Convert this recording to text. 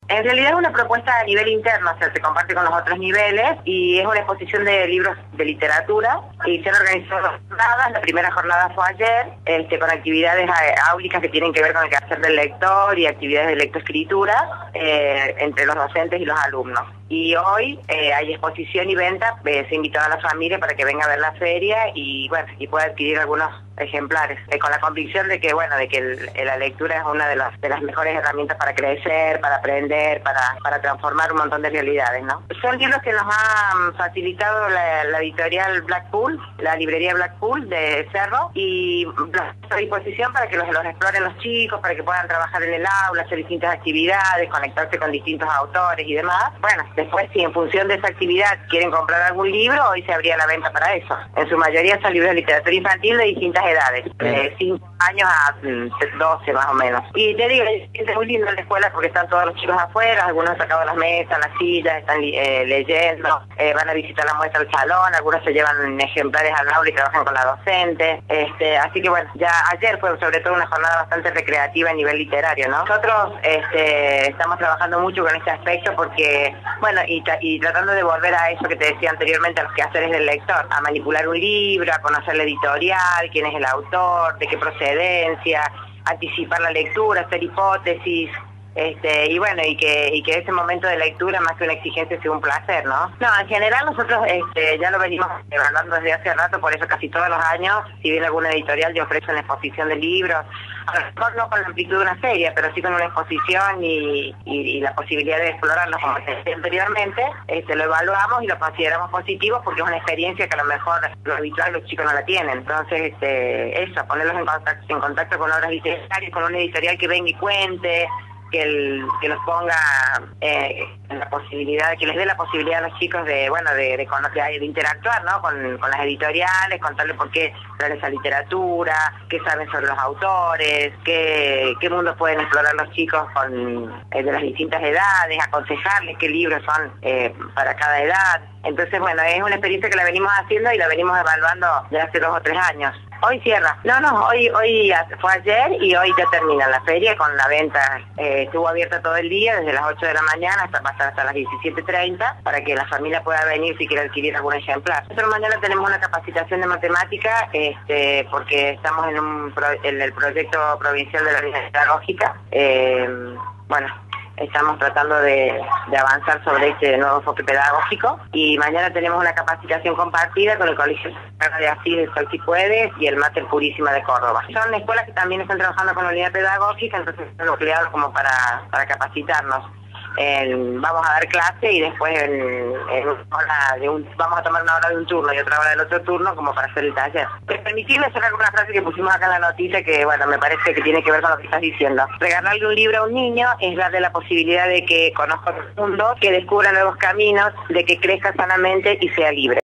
En realidad es una propuesta a nivel interno, o sea, se comparte con los otros niveles y es una exposición de libros de literatura y se han organizado 2 jornadas. La primera jornada fue ayer, con actividades áulicas que tienen que ver con el quehacer del lector y actividades de lectoescritura entre los docentes y los alumnos. Y hoy hay exposición y venta, se invitó a la familia para que venga a ver la feria y bueno, y pueda adquirir algunos ejemplares, con la convicción de que bueno, de que la lectura es una de las mejores herramientas para crecer, para aprender, para transformar un montón de realidades, ¿no? Son libros que nos ha facilitado la editorial Blackpool, la librería Blackpool de Cerro, y a disposición para que los exploren los chicos, para que puedan trabajar en el aula, hacer distintas actividades, conectarse con distintos autores y demás. Bueno, después si en función de esa actividad quieren comprar algún libro, hoy se abría la venta para eso. En su mayoría son libros de literatura infantil de distintas edades, de 5 años a 12 más o menos. Y te digo, es muy lindo en la escuela porque están todos los chicos afuera, algunos han sacado las mesas, las sillas, están leyendo, van a visitar la muestra al salón, algunos se llevan ejemplares al aula y trabajan con la docente. Así que bueno, ya ayer fue sobre todo una jornada bastante recreativa a nivel literario, ¿no? Nosotros estamos trabajando mucho con este aspecto porque, bueno, y tratando de volver a eso que te decía anteriormente, a los quehaceres del lector, a manipular un libro, a conocer la editorial, quién es el autor, de qué procedencia, anticipar la lectura, hacer hipótesis, y bueno, y que ese momento de lectura más que una exigencia sea un placer, ¿no? No, en general nosotros ya lo venimos evaluando desde hace rato, por eso casi todos los años, si bien alguna editorial ya ofrece una exposición de libros, a lo mejor no con la amplitud de una feria, pero sí con una exposición y la posibilidad de explorarlo como te decía anteriormente, lo evaluamos y lo consideramos positivo porque es una experiencia que a lo mejor lo habitual los chicos no la tienen. Entonces, eso, ponerlos en contacto con obras literarias, con una editorial que venga y cuente, que los ponga en la posibilidad, que les dé la posibilidad a los chicos de, bueno, de interactuar, ¿no? Con las editoriales, contarles por qué traen esa literatura, qué saben sobre los autores, qué mundos pueden explorar los chicos de las distintas edades, aconsejarles qué libros son para cada edad. Entonces, bueno, es una experiencia que la venimos haciendo y la venimos evaluando desde hace 2 o 3 años. Hoy cierra. Hoy fue ayer y hoy ya termina la feria con la venta. Estuvo abierta todo el día, desde las 8 de la mañana hasta las 17:30, para que la familia pueda venir si quiere adquirir algún ejemplar. Nosotros mañana tenemos una capacitación de matemática, porque estamos en el proyecto provincial de la línea pedagógica. Estamos tratando de avanzar sobre este nuevo enfoque pedagógico y mañana tenemos una capacitación compartida con el Colegio de Asís de Sol Si Puedes y el Máter Purísima de Córdoba. Son escuelas que también están trabajando con la unidad pedagógica, entonces están empleados como para capacitarnos. Vamos a dar clase y después vamos a tomar una hora de un turno y otra hora del otro turno como para hacer el taller. Permitirme hacer alguna frase que pusimos acá en la noticia que, bueno, me parece que tiene que ver con lo que estás diciendo. Regalarle un libro a un niño es darle la posibilidad de que conozca el mundo, que descubra nuevos caminos, de que crezca sanamente y sea libre.